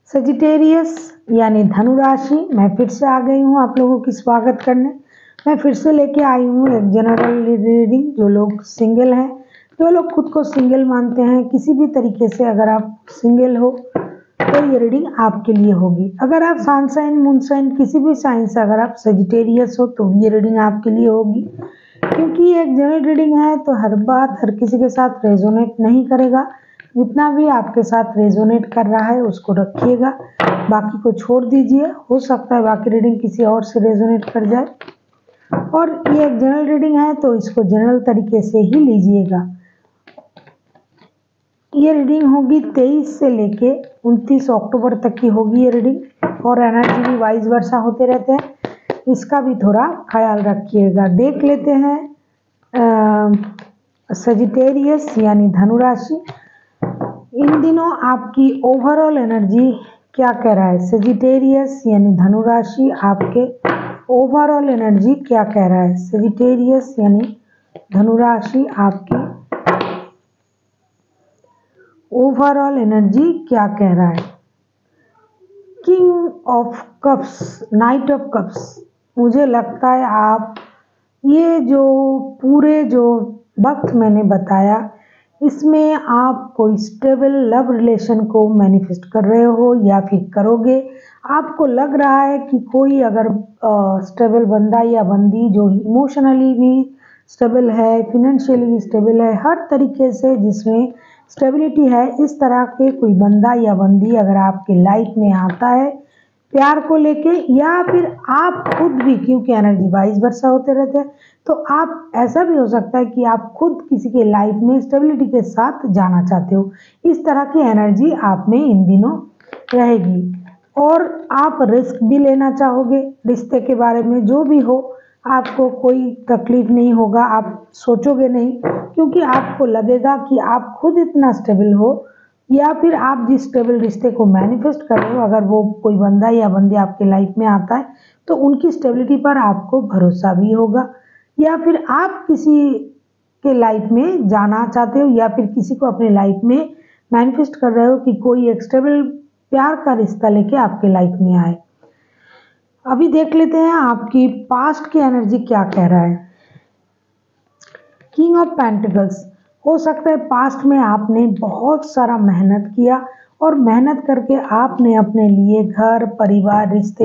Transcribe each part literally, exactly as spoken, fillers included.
Sagittarius यानी धनु राशि, मैं फिर से आ गई हूँ आप लोगों की स्वागत करने। मैं फिर से लेके आई हूँ एक जनरल रीडिंग। जो लोग सिंगल हैं, जो लोग खुद को सिंगल मानते हैं, किसी भी तरीके से अगर आप सिंगल हो तो ये रीडिंग आपके लिए होगी। अगर आप सन साइन, मून साइन, किसी भी साइन से अगर आप सजिटेरियस हो तो ये रीडिंग आपके लिए होगी। क्योंकि ये एक जनरल रीडिंग है तो हर बात हर किसी के साथ रेजोनेट नहीं करेगा। जितना भी आपके साथ रेजोनेट कर रहा है उसको रखिएगा, बाकी को छोड़ दीजिए। हो सकता है बाकी रीडिंग किसी और से रेजोनेट कर जाए। और ये एक जनरल रीडिंग है तो इसको जनरल तरीके से ही लीजिएगा। ये रीडिंग होगी तेईस से लेके उनतीस अक्टूबर तक की होगी ये रीडिंग। और एनर्जी भी वाइज वर्षा होते रहते हैं, इसका भी थोड़ा ख्याल रखिएगा। देख लेते हैं सजिटेरियस यानी धनु राशि, इन दिनों आपकी ओवरऑल एनर्जी क्या कह रहा है। सजिटेरियस यानी धनु राशि, आपके ओवरऑल एनर्जी क्या कह रहा है। सजिटेरियस यानी धनु राशि, आपकी ओवरऑल एनर्जी क्या कह रहा है। King of cups, knight of cups, मुझे लगता है आप ये जो पूरे जो वक्त मैंने बताया इसमें आप कोई स्टेबल लव रिलेशन को मैनिफेस्ट कर रहे हो या फिर करोगे। आपको लग रहा है कि कोई अगर स्टेबल बंदा या बंदी जो इमोशनली भी स्टेबल है, फिनेंशियली भी स्टेबल है, हर तरीके से जिसमें स्टेबिलिटी है, इस तरह के कोई बंदा या बंदी अगर आपके लाइफ में आता है प्यार को लेके, या फिर आप खुद भी, क्योंकि एनर्जी वाइज वर्षा होते रहते हैं तो आप ऐसा भी हो सकता है कि आप खुद किसी के लाइफ में स्टेबिलिटी के साथ जाना चाहते हो। इस तरह की एनर्जी आप में इन दिनों रहेगी। और आप रिस्क भी लेना चाहोगे रिश्ते के बारे में। जो भी हो, आपको कोई तकलीफ नहीं होगा, आप सोचोगे नहीं, क्योंकि आपको लगेगा कि आप खुद इतना स्टेबल हो, या फिर आप जिस स्टेबल रिश्ते को मैनिफेस्ट कर रहे हो, अगर वो कोई बंदा या बंदी आपके लाइफ में आता है तो उनकी स्टेबिलिटी पर आपको भरोसा भी होगा। या फिर आप किसी के लाइफ में जाना चाहते हो, या फिर किसी को अपने लाइफ में मैनिफेस्ट कर रहे हो कि कोई एक स्टेबल प्यार का रिश्ता लेके आपके लाइफ में आए। अभी देख लेते हैं आपकी पास्ट की एनर्जी क्या कह रहा है। किंग ऑफ पेंटिकल्स, हो सकता है पास्ट में आपने बहुत सारा मेहनत किया और मेहनत करके आपने अपने लिए घर, परिवार, रिश्ते,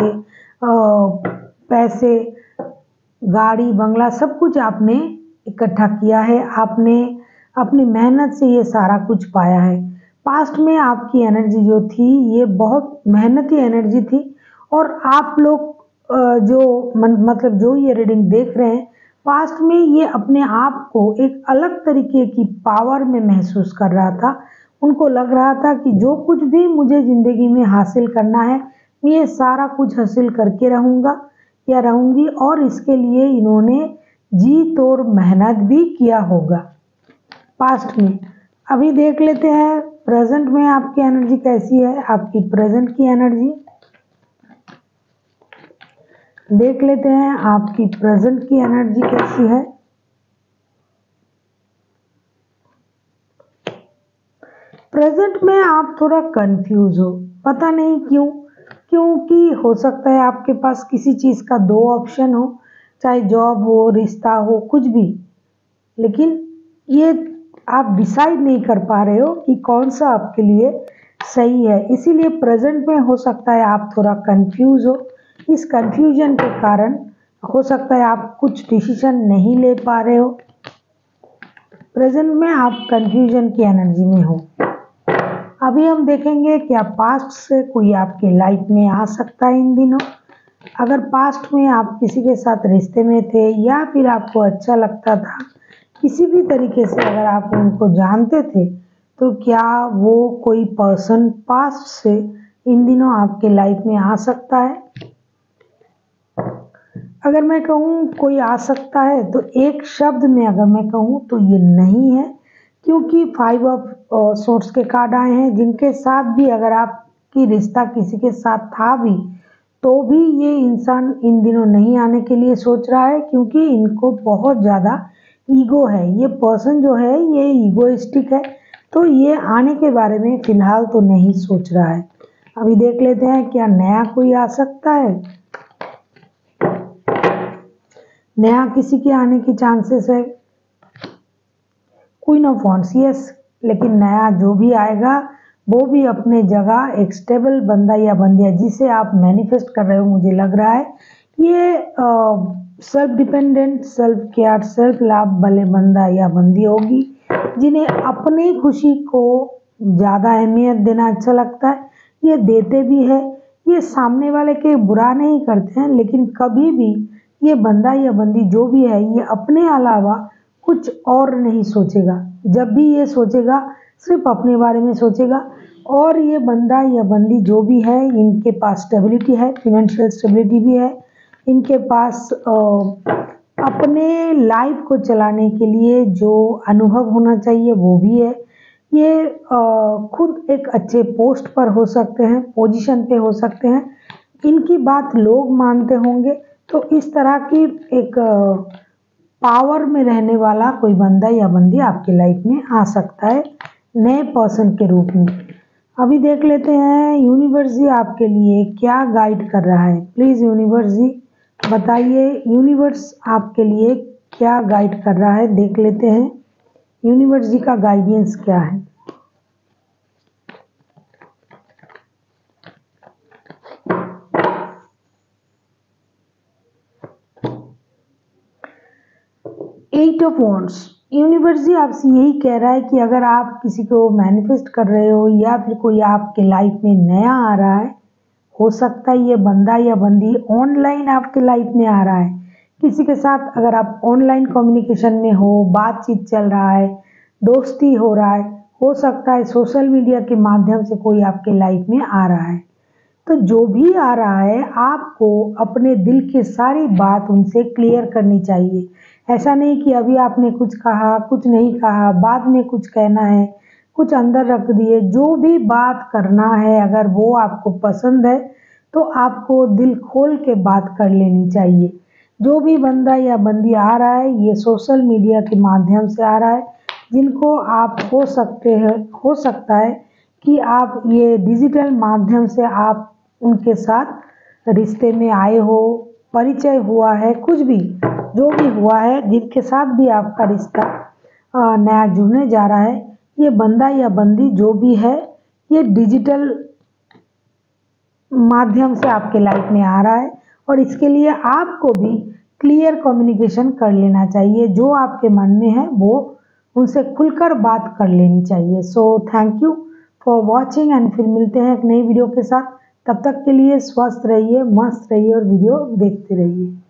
पैसे, गाड़ी, बंगला, सब कुछ आपने इकट्ठा किया है। आपने अपनी मेहनत से ये सारा कुछ पाया है। पास्ट में आपकी एनर्जी जो थी ये बहुत मेहनती एनर्जी थी। और आप लोग जो मतलब जो ये रीडिंग देख रहे हैं, पास्ट में ये अपने आप को एक अलग तरीके की पावर में महसूस कर रहा था। उनको लग रहा था कि जो कुछ भी मुझे ज़िंदगी में हासिल करना है, मैं ये सारा कुछ हासिल करके रहूँगा या रहूँगी। और इसके लिए इन्होंने जी तोड़ मेहनत भी किया होगा पास्ट में। अभी देख लेते हैं प्रेजेंट में आपकी एनर्जी कैसी है। आपकी प्रेजेंट की एनर्जी देख लेते हैं, आपकी प्रेजेंट की एनर्जी कैसी है। प्रेजेंट में आप थोड़ा कंफ्यूज हो, पता नहीं क्यों। क्योंकि हो सकता है आपके पास किसी चीज़ का दो ऑप्शन हो, चाहे जॉब हो, रिश्ता हो, कुछ भी, लेकिन ये आप डिसाइड नहीं कर पा रहे हो कि कौन सा आपके लिए सही है। इसीलिए प्रेजेंट में हो सकता है आप थोड़ा कंफ्यूज हो। इस कंफ्यूजन के कारण हो सकता है आप कुछ डिसीजन नहीं ले पा रहे हो। प्रेजेंट में आप कंफ्यूजन की एनर्जी में हो। अभी हम देखेंगे क्या पास्ट से कोई आपके लाइफ में आ सकता है इन दिनों। अगर पास्ट में आप किसी के साथ रिश्ते में थे, या फिर आपको अच्छा लगता था, किसी भी तरीके से अगर आप उनको जानते थे, तो क्या वो कोई पर्सन पास्ट से इन दिनों आपके लाइफ में आ सकता है। अगर मैं कहूँ कोई आ सकता है तो एक शब्द में अगर मैं कहूँ तो ये नहीं है, क्योंकि फाइव ऑफ सोर्ड्स के कार्ड आए हैं, जिनके साथ भी अगर आपकी रिश्ता किसी के साथ था भी, तो भी ये इंसान इन दिनों नहीं आने के लिए सोच रहा है, क्योंकि इनको बहुत ज़्यादा ईगो है। ये पर्सन जो है ये ईगोइस्टिक है, तो ये आने के बारे में फ़िलहाल तो नहीं सोच रहा है। अभी देख लेते हैं क्या नया कोई आ सकता है। नया किसी के आने की चांसेस है। क्वीन ऑफ वॉन्ड्स, यस, लेकिन नया जो भी आएगा वो भी अपने जगह एक स्टेबल बंदा या बंदी है जिसे आप मैनिफेस्ट कर रहे हो। मुझे लग रहा है ये self dependent, self care, self love वाले बंदा या बंदी होगी जिन्हें अपनी खुशी को ज़्यादा अहमियत देना अच्छा लगता है। ये देते भी है, ये सामने वाले के बुरा नहीं करते हैं, लेकिन कभी भी ये बंदा या बंदी जो भी है ये अपने अलावा कुछ और नहीं सोचेगा। जब भी ये सोचेगा सिर्फ अपने बारे में सोचेगा। और ये बंदा या बंदी जो भी है इनके पास स्टेबिलिटी है, फिनेंशियल स्टेबिलिटी भी है। इनके पास आ, अपने लाइफ को चलाने के लिए जो अनुभव होना चाहिए वो भी है। ये आ, खुद एक अच्छे पोस्ट पर हो सकते हैं, पोजीशन पे हो सकते हैं। इनकी बात लोग मानते होंगे। तो इस तरह की एक पावर में रहने वाला कोई बंदा या बंदी आपकी लाइफ में आ सकता है नए पर्सन के रूप में। अभी देख लेते हैं यूनिवर्स जी आपके लिए क्या गाइड कर रहा है। प्लीज़ यूनिवर्स जी बताइए, यूनिवर्स आपके लिए क्या गाइड कर रहा है। देख लेते हैं यूनिवर्स जी का गाइडेंस क्या है। Eight of wands, universe ji आपसे यही कह रहा है कि अगर आप किसी को मैनिफेस्ट कर रहे हो या फिर कोई आपके लाइफ में नया आ रहा है, हो सकता है ये बंदा या बंदी ऑनलाइन आपके लाइफ में आ रहा है। किसी के साथ अगर आप ऑनलाइन कम्युनिकेशन में हो, बातचीत चल रहा है, दोस्ती हो रहा है, हो सकता है सोशल मीडिया के माध्यम से कोई आपके लाइफ में आ रहा है। तो जो भी आ रहा है आपको अपने दिल की सारी बात उनसे क्लियर करनी चाहिए। ऐसा नहीं कि अभी आपने कुछ कहा, कुछ नहीं कहा, बाद में कुछ कहना है, कुछ अंदर रख दिए। जो भी बात करना है अगर वो आपको पसंद है तो आपको दिल खोल के बात कर लेनी चाहिए। जो भी बंदा या बंदी आ रहा है ये सोशल मीडिया के माध्यम से आ रहा है, जिनको आप हो सकते हैं हो सकता है कि आप ये डिजिटल माध्यम से आप उनके साथ रिश्ते में आए हो, परिचय हुआ है, कुछ भी जो भी हुआ है, जिनके साथ भी आपका रिश्ता नया जुड़ने जा रहा है, ये बंदा या बंदी जो भी है ये डिजिटल माध्यम से आपके लाइफ में आ रहा है। और इसके लिए आपको भी क्लियर कम्युनिकेशन कर लेना चाहिए। जो आपके मन में है वो उनसे खुलकर बात कर लेनी चाहिए। So thank you for watching and फिर मिलते हैं एक नई वीडियो के साथ। तब तक के लिए स्वस्थ रहिए, मस्त रहिए और वीडियो देखते रहिए।